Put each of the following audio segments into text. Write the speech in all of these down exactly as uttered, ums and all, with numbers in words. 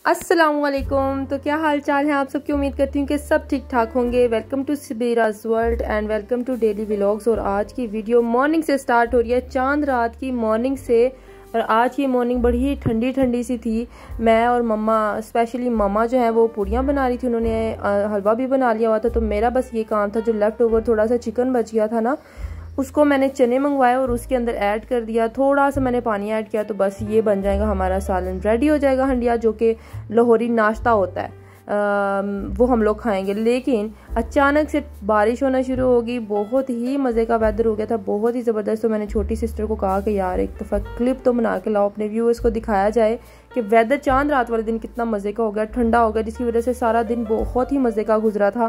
अस्सलामुअलैकुम। तो क्या हाल चाल है आप सबकी। उम्मीद करती हूँ कि सब ठीक ठाक होंगे। Welcome to Sabiraj world and welcome to daily vlogs. और आज की वीडियो मॉर्निंग से स्टार्ट हो रही है, चांद रात की मॉर्निंग से। और आज की मॉर्निंग बड़ी ठंडी ठंडी सी थी। मैं और मम्मा, स्पेशली मम्मा जो है वो पूड़ियाँ बना रही थी, उन्होंने हलवा भी बना लिया हुआ था। तो मेरा बस ये काम था, जो लेफ्ट ओवर थोड़ा सा चिकन बच गया था ना, उसको मैंने चने मंगवाए और उसके अंदर ऐड कर दिया, थोड़ा सा मैंने पानी ऐड किया, तो बस ये बन जाएगा हमारा सालन। रेडी हो जाएगा हंडिया, जो कि लाहौरी नाश्ता होता है। आ, वो हम लोग खाएंगे। लेकिन अचानक से बारिश होना शुरू होगी, बहुत ही मज़े का वेदर हो गया था, बहुत ही ज़बरदस्त। तो मैंने छोटी सिस्टर को कहा कि यार एक दफ़ा क्लिप तो बना के लाओ, अपने व्यूअर्स को दिखाया जाए कि वेदर चांद रात वाले दिन कितना मज़े का हो गया, ठंडा हो गया, जिसकी वजह से सारा दिन बहुत ही मज़े का गुजरा था।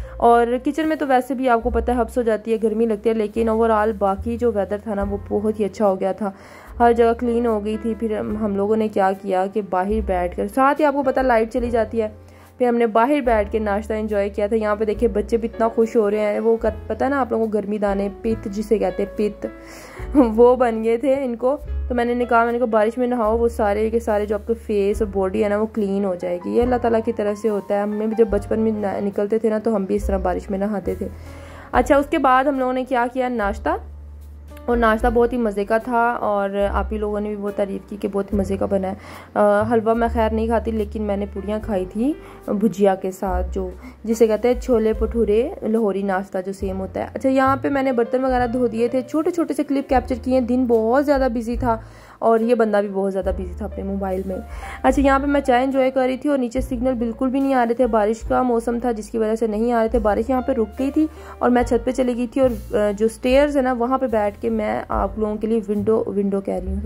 और किचन में तो वैसे भी आपको पता है हब्स हो जाती है, गर्मी लगती है, लेकिन ओवरऑल बाकी जो वेदर था ना वो बहुत ही अच्छा हो गया था। हर जगह क्लीन हो गई थी। फिर हम लोगों ने क्या किया कि बाहर बैठकर, साथ ही आपको पता लाइट चली जाती है, फिर हमने बाहर बैठ के नाश्ता एंजॉय किया था। यहाँ पे देखिए बच्चे भी इतना खुश हो रहे हैं। वो पता है ना आप लोगों को, गर्मी दाने, पित्त जिसे कहते हैं, पित्त, वो बन गए थे इनको। तो मैंने ने कहा मैंने कहा बारिश में नहाओ, वो सारे के सारे जो आपके फेस और बॉडी है ना वो क्लीन हो जाएगी। ये अल्लाह ताला की तरफ से होता है। हमें भी जब बचपन में निकलते थे ना तो हम भी इस तरह बारिश में नहाते थे। अच्छा, उसके बाद हम लोगों ने क्या किया, नाश्ता। और नाश्ता बहुत ही मज़े का था और आप ही लोगों ने भी बहुत तारीफ़ की कि बहुत ही मज़े का बना है। हलवा मैं खैर नहीं खाती, लेकिन मैंने पूड़ियाँ खाई थी भुजिया के साथ, जो जिसे कहते हैं छोले भटूरे, लाहौरी नाश्ता जो सेम होता है। अच्छा, यहाँ पे मैंने बर्तन वगैरह धो दिए थे, छोटे छोटे से क्लिप कैप्चर किए। दिन बहुत ज़्यादा बिजी था और ये बंदा भी बहुत ज़्यादा बिजी था अपने मोबाइल में। अच्छा, यहाँ पे मैं चाय एंजॉय कर रही थी और नीचे सिग्नल बिल्कुल भी नहीं आ रहे थे, बारिश का मौसम था जिसकी वजह से नहीं आ रहे थे। बारिश यहाँ पे रुक गई थी और मैं छत पे चली गई थी, और जो स्टेयर्स है ना वहाँ पे बैठ के मैं आप लोगों के लिए विंडो विंडो कह रही हूँ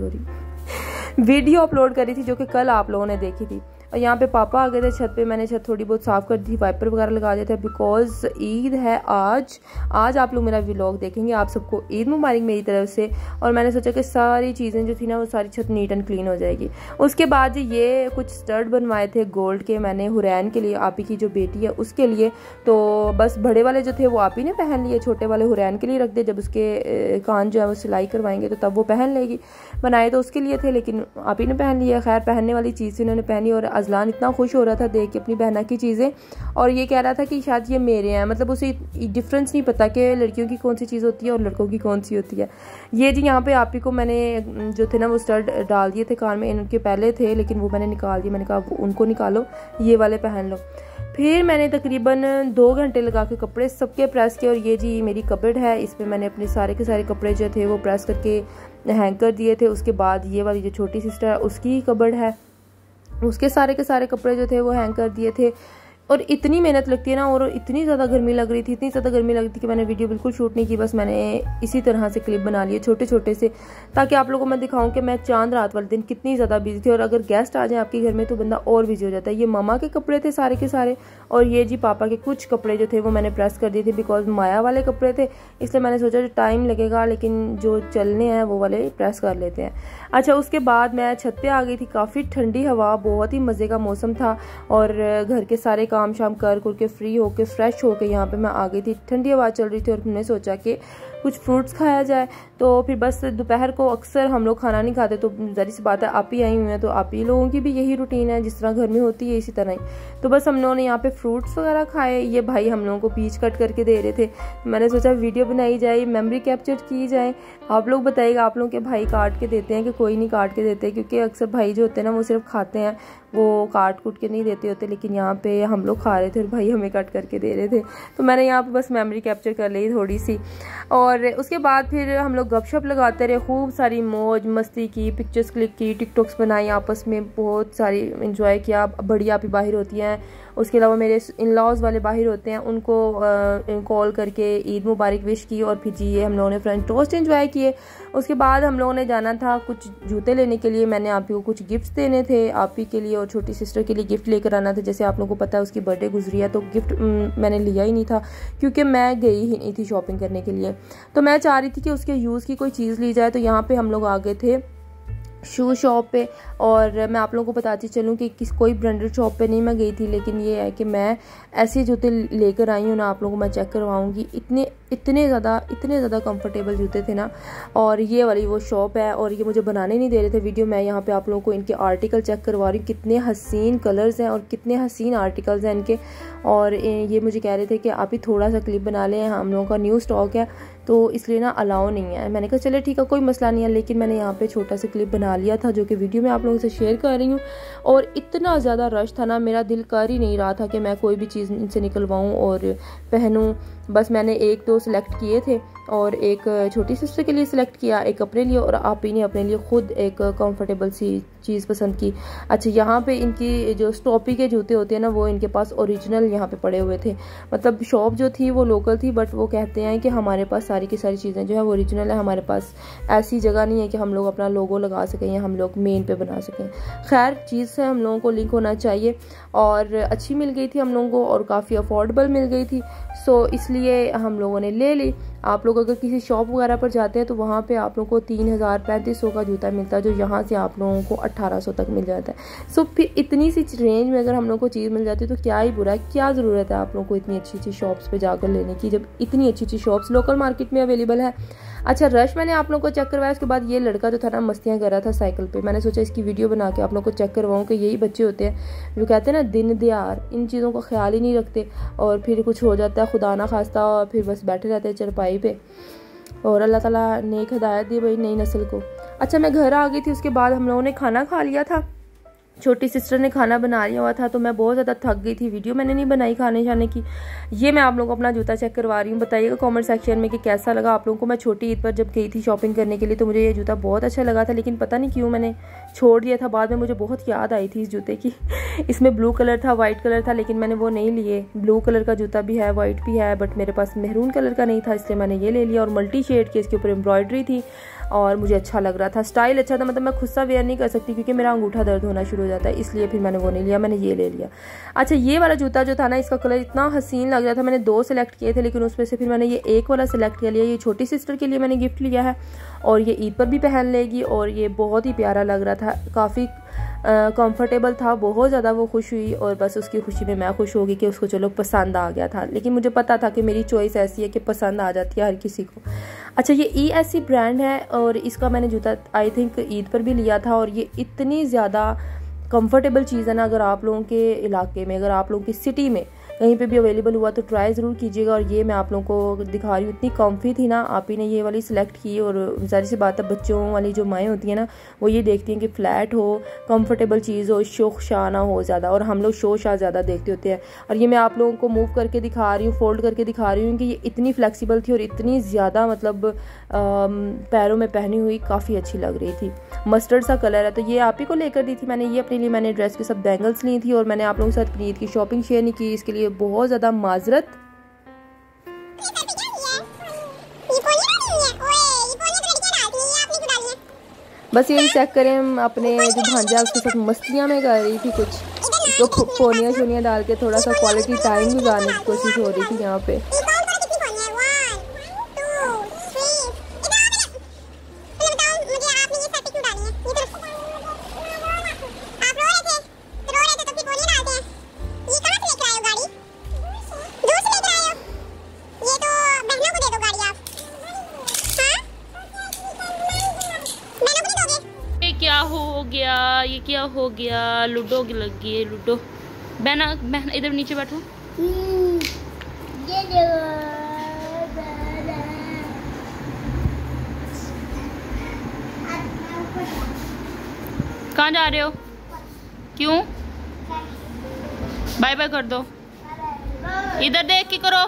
सॉरी वीडियो अपलोड कर रही थी, जो कि कल आप लोगों ने देखी थी। और यहाँ पे पापा आ गए थे छत पे, मैंने छत थोड़ी बहुत साफ़ कर दी, वाइपर वगैरह लगा दिया था, बिकॉज ईद है आज। आज आप लोग मेरा व्लॉग देखेंगे। आप सबको ईद मुबारक मेरी तरफ से। और मैंने सोचा कि सारी चीज़ें जो थी ना वो सारी छत नीट एंड क्लीन हो जाएगी। उसके बाद ये कुछ स्टड बनवाए थे गोल्ड के मैंने, हुरैन के लिए, आप ही की जो बेटी है उसके लिए। तो बस बड़े वाले जो थे वो आप ही ने पहन लिए, छोटे वाले हुरैन के लिए रख दिए। जब उसके कान जो है वो सिलाई करवाएंगे तो तब वो पहन लेगी। बनाए तो उसके लिए थे लेकिन आप ही ने पहन लिया। खैर, पहनने वाली चीज़ उन्होंने पहनी। और अजलान इतना खुश हो रहा था देख के अपनी बहना की चीज़ें, और ये कह रहा था कि शायद ये मेरे हैं। मतलब उसे डिफरेंस नहीं पता कि लड़कियों की कौन सी चीज़ होती है और लड़कों की कौन सी होती है। ये जी यहाँ पे आप ही को मैंने जो थे ना वो स्टड डाल दिए थे कान में, इनके पहले थे लेकिन वो मैंने निकाल दिए। मैंने कहा उनको निकालो, ये वाले पहन लो। फिर मैंने तकरीबन दो घंटे लगा के कपड़े सबके प्रेस किए। और ये जी मेरी कबर्ड है, इसमें मैंने अपने सारे के सारे कपड़े जो थे वो प्रेस करके हैंग कर दिए थे। उसके बाद ये वाली जो छोटी सिस्टर है उसकी कबर्ड है, उसके सारे के सारे कपड़े जो थे वो हैंग कर दिए थे। और इतनी मेहनत लगती है ना, और इतनी ज़्यादा गर्मी लग रही थी, इतनी ज़्यादा गर्मी लग रही थी कि मैंने वीडियो बिल्कुल शूट नहीं की। बस मैंने इसी तरह से क्लिप बना लिए छोटे छोटे से, ताकि आप लोगों को मैं दिखाऊं कि मैं चांद रात वाले दिन कितनी ज़्यादा बिजी थी। और अगर गेस्ट आ जाए आपके घर में तो बंदा और बिजी हो जाता है। ये मामा के कपड़े थे सारे के सारे, और ये जी पापा के कुछ कपड़े जो थे वो मैंने प्रेस कर दिए थे, बिकॉज माया वाले कपड़े थे, इसलिए मैंने सोचा जो टाइम लगेगा लेकिन जो चलने हैं वो वाले प्रेस कर लेते हैं। अच्छा, उसके बाद मैं छत पे आ गई थी। काफ़ी ठंडी हवा, बहुत ही मज़े का मौसम था। और घर के सारे काम शाम कर के फ्री होके फ्रेश होके यहाँ पे मैं आ गई थी। ठंडी हवा चल रही थी और हमने सोचा कि कुछ फ्रूट्स खाया जाए। तो फिर बस दोपहर को अक्सर हम लोग खाना नहीं खाते, तो ज़री सी बात है आप ही आई हुई हैं, तो आप ही लोगों की भी यही रूटीन है, जिस तरह घर में होती है इसी तरह ही। तो बस हम लोगों ने यहाँ पे फ्रूट्स वगैरह खाए। ये भाई हम लोगों को पीच कट करके दे रहे थे। मैंने सोचा वीडियो बनाई जाए, मेमोरी कैप्चर की जाए। आप लोग बताइएगा आप लोग के भाई काट के देते हैं कि कोई नहीं काट के देते, क्योंकि अक्सर भाई जो होते हैं ना वो सिर्फ खाते हैं, वो काट कूट के नहीं देते होते। लेकिन यहाँ पे हम लोग खा रहे थे और भाई हमें कट करके दे रहे थे, तो मैंने यहाँ पे बस मेमोरी कैप्चर कर ली थोड़ी सी। और उसके बाद फिर हम लोग गपशप लगाते रहे, खूब सारी मौज मस्ती की, पिक्चर्स क्लिक की, टिकटॉक्स बनाई, आपस में बहुत सारी इंजॉय किया। बड़ी आप ही बाहर होती हैं, उसके अलावा मेरे इन लॉज वाले बाहर होते हैं, उनको कॉल करके ईद मुबारक विश की। और फिर जी ये हम लोगों ने फ्रेंच टोस्ट एंजॉय किए। उसके बाद हम लोगों ने जाना था कुछ जूते लेने के लिए। मैंने आप ही को कुछ गिफ्ट्स देने थे, आप ही के लिए और छोटी सिस्टर के लिए गिफ्ट लेकर आना था। जैसे आप लोगों को पता है उसकी बर्थडे गुजरी है, तो गिफ्ट मैंने लिया ही नहीं था क्योंकि मैं गई ही नहीं थी शॉपिंग करने के लिए। तो मैं चाह रही थी कि उसके यूज़ की कोई चीज़ ली जाए। तो यहाँ पे हम लोग आ गए थे शू शॉप पे। और मैं आप लोगों को बताती चलूँ कि किस कोई ब्रांडेड शॉप पे नहीं मैं गई थी, लेकिन ये है कि मैं ऐसे जूते लेकर आई हूँ ना, आप लोगों को मैं चेक करवाऊँगी। इतने इतने ज़्यादा इतने ज़्यादा कंफर्टेबल जूते थे ना। और ये वाली वो शॉप है, और ये मुझे बनाने नहीं दे रहे थे वीडियो। मैं यहाँ पे आप लोगों को इनके आर्टिकल चेक करवा रही हूँ, कितने हसीन कलर्स हैं और कितने हसीन आर्टिकल्स हैं इनके। और ये मुझे कह रहे थे कि आप ही थोड़ा सा क्लिप बना लें, हम लोगों का न्यू स्टॉक है तो इसलिए ना अलाउ नहीं है। मैंने कहा चले ठीक है, कोई मसला नहीं है। लेकिन मैंने यहाँ पे छोटा सा क्लिप बना लिया था जो कि वीडियो में आप लोगों से शेयर कर रही हूँ। और इतना ज़्यादा रश था ना, मेरा दिल कर ही नहीं रहा था कि मैं कोई भी चीज़ इनसे निकलवाऊँ और पहनूँ। बस मैंने एक दो सिलेक्ट किए थे, और एक छोटी सिस्टर के लिए सिलेक्ट किया, एक अपने लिए, और आप ही ने अपने लिए खुद एक कंफर्टेबल सी चीज़ पसंद की। अच्छा, यहाँ पे इनकी जो स्टॉपी के जूते होते हैं ना, वो इनके पास ओरिजिनल यहाँ पे पड़े हुए थे। मतलब शॉप जो थी वो लोकल थी, बट वो कहते हैं कि हमारे पास सारी की सारी चीज़ें जो है वो ओरिजिनल है। हमारे पास ऐसी जगह नहीं है कि हम लोग अपना लोगो लगा सकें या हम लोग मेन पे बना सकें। खैर, चीज़ से हम लोगों को लिंक होना चाहिए, और अच्छी मिल गई थी हम लोगों को, और काफ़ी अफोर्डेबल मिल गई थी। सो इसलिए हम लोगों ने ले ली। आप लोग अगर किसी शॉप वगैरह पर जाते हैं तो वहाँ पे आप लोगों को तीन हज़ार पैंतीस सौ का जूता मिलता है, जो यहाँ से आप लोगों को अट्ठारह सौ तक मिल जाता है। सो फिर इतनी सी रेंज में अगर हम लोग को चीज़ मिल जाती है तो क्या ही बुरा है, क्या ज़रूरत है आप लोगों को इतनी अच्छी अच्छी शॉप्स पे जाकर लेने की, जब इतनी अच्छी अच्छी शॉप्स लोकल मार्केट में अवेलेबल है। अच्छा, रश मैंने आप लोगों को चेक करवाया। उसके बाद ये लड़का जो था ना, मस्तियाँ कर रहा था साइकिल पे। मैंने सोचा इसकी वीडियो बना के आप लोगों को चेक करवाऊँ कि यही बच्चे होते हैं जो कहते हैं ना दिन दयार, इन चीज़ों का ख्याल ही नहीं रखते, और फिर कुछ हो जाता है खुदा ना खास्ता, और फिर बस बैठे रहते हैं चरपाई पे। और अल्लाह ताला नेक हिदायत दी भाई नई नस्ल को। अच्छा, मैं घर आ गई थी। उसके बाद हम लोगों ने खाना खा लिया था, छोटी सिस्टर ने खाना बना लिया हुआ था, तो मैं बहुत ज़्यादा थक गई थी। वीडियो मैंने नहीं बनाई खाने शाने की। ये मैं आप लोगों को अपना जूता चेक करवा रही हूँ। बताइएगा कमेंट सेक्शन में कि कैसा लगा आप लोगों को। मैं छोटी ईद पर जब गई थी शॉपिंग करने के लिए तो मुझे ये जूता बहुत अच्छा लगा था, लेकिन पता नहीं क्यों मैंने छोड़ दिया था। बाद में मुझे बहुत याद आई थी इस जूते की। इसमें ब्लू कलर था, वाइट कलर था, लेकिन मैंने वो नहीं लिए। ब्लू कलर का जूता भी है, वाइट भी है, बट मेरे पास मेहरून कलर का नहीं था, इसलिए मैंने ये ले लिया। और मल्टी शेड की इसके ऊपर एम्ब्रॉयडरी थी, और मुझे अच्छा लग रहा था, स्टाइल अच्छा था। मतलब मैं खुद सा वेयर नहीं कर सकती क्योंकि मेरा अंगूठा दर्द होना शुरू हो जाता है, इसलिए फिर मैंने वो नहीं लिया, मैंने ये ले लिया। अच्छा, ये वाला जूता जो था ना, इसका कलर इतना हसीन लग रहा था। मैंने दो सेलेक्ट किए थे, लेकिन उसमें से फिर मैंने ये एक वाला सेलेक्ट कर लिया। ये छोटी सिस्टर के लिए मैंने गिफ्ट लिया है, और ये ईद पर भी पहन लेगी, और ये बहुत ही प्यारा लग रहा था, काफ़ी कंफर्टेबल था। बहुत ज़्यादा वो खुश हुई, और बस उसकी खुशी में मैं खुश हो गई कि उसको चलो पसंद आ गया था। लेकिन मुझे पता था कि मेरी चॉइस ऐसी है कि पसंद आ जाती है हर किसी को। अच्छा, ये ई एस सी ब्रांड है, और इसका मैंने जूता आई थिंक ईद पर भी लिया था। और ये इतनी ज़्यादा कंफर्टेबल चीज़ है ना, अगर आप लोगों के इलाके में, अगर आप लोगों की सिटी में कहीं पे भी अवेलेबल हुआ तो ट्राई ज़रूर कीजिएगा। और ये मैं आप लोगों को दिखा रही हूँ, इतनी कम्फी थी ना। आप ही ने ये वाली सिलेक्ट की, और जाहिर सी बात है बच्चों वाली जो माएँ होती हैं ना, वो ये देखती हैं कि फ़्लैट हो, कंफर्टेबल चीज़ हो, शोख शाह ना हो ज़्यादा, और हम लोग शो शाह ज़्यादा देखते होते हैं। और ये मैं आप लोगों को मूव करके दिखा रही हूँ, फोल्ड करके दिखा रही हूँ कि ये इतनी फ्लेक्सिबल थी और इतनी ज़्यादा मतलब पैरों में पहनी हुई काफ़ी अच्छी लग रही थी। मस्टर्ड सा कलर है, तो ये आप ही को लेकर दी थी मैंने। ये अपने लिए मैंने ड्रेस के सब बैंगल्स ली थी, और मैंने आप लोगों के साथ ईद की शॉपिंग शेयर नहीं की, इसके लिए बहुत ज़्यादा माजरत। बस यही चेक करें, अपने जो भांजा उसके साथ मस्तियाँ में कर रही थी कुछ, तो पोनियाँ शोनियाँ डाल के थोड़ा सा क्वालिटी टाइम गुजारने की कोशिश हो रही थी यहाँ पे। क्या हो गया, ये क्या हो गया? लूडो लग गई है, लूडो। बहना बहना इधर नीचे बैठो। कहाँ जा रहे हो? क्यों? बाय बाय कर दो। इधर देख के करो।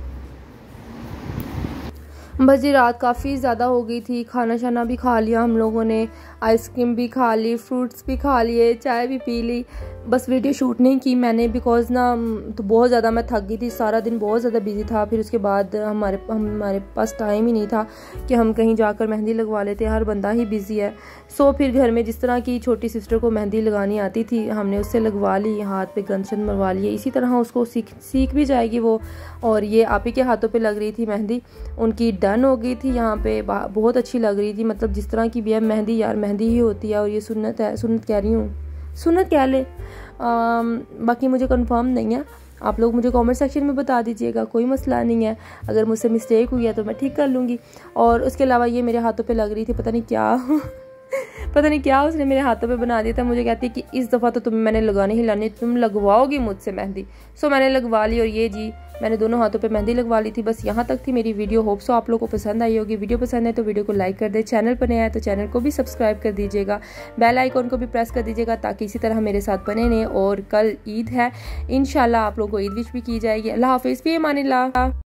बस जी रात काफ़ी ज़्यादा हो गई थी, खाना शाना भी खा लिया हम लोगों ने, आइसक्रीम भी खा ली, फ्रूट्स भी खा लिए, चाय भी पी ली। बस वीडियो शूट नहीं की मैंने बिकॉज़ ना तो बहुत ज़्यादा मैं थक गई थी, सारा दिन बहुत ज़्यादा बिजी था। फिर उसके बाद हमारे हमारे पास टाइम ही नहीं था कि हम कहीं जाकर मेहंदी लगवा लेते, हर बंदा ही बिज़ी है। सो फिर घर में जिस तरह की छोटी सिस्टर को मेहंदी लगानी आती थी हमने उससे लगवा ली, हाथ पे गंदशन मरवा लिए। इसी तरह उसको सीख सीख भी जाएगी वो। और ये आप ही के हाथों पे लग रही थी मेहंदी, उनकी डन हो गई थी यहाँ पे, बहुत अच्छी लग रही थी। मतलब जिस तरह की भी है मेहंदी यार मेहंदी ही होती है, और ये सुन्नत है, सुन्नत कह रही हूँ, सुन्नत कह ले। बाकी मुझे कंफर्म नहीं है, आप लोग मुझे कमेंट सेक्शन में बता दीजिएगा, कोई मसला नहीं है। अगर मुझसे मिस्टेक हुई है तो मैं ठीक कर लूँगी। और उसके अलावा ये मेरे हाथों पे लग रही थी, पता नहीं क्या पता नहीं क्या उसने मेरे हाथों पे बना दिया था। मुझे कहती है कि इस दफ़ा तो तुम्हें मैंने लगाने ही लानी, तुम लगवाओगी मुझसे मेहंदी। सो मैंने लगवा ली, और ये जी मैंने दोनों हाथों पे मेहंदी लगवा ली थी। बस यहाँ तक थी मेरी वीडियो। होप सो आप लोगों को पसंद आई होगी। वीडियो पसंद है तो वीडियो को लाइक कर दे, चैनल पर नया है तो चैनल को भी सब्सक्राइब कर दीजिएगा, बेल आइकॉन को भी प्रेस कर दीजिएगा ताकि इसी तरह मेरे साथ बने रहें। और कल ईद है, इंशाल्लाह आप लोगों को ईद विश भी की जाएगी। अल्लाह हाफिज़, फ़ी अमानिल्लाह।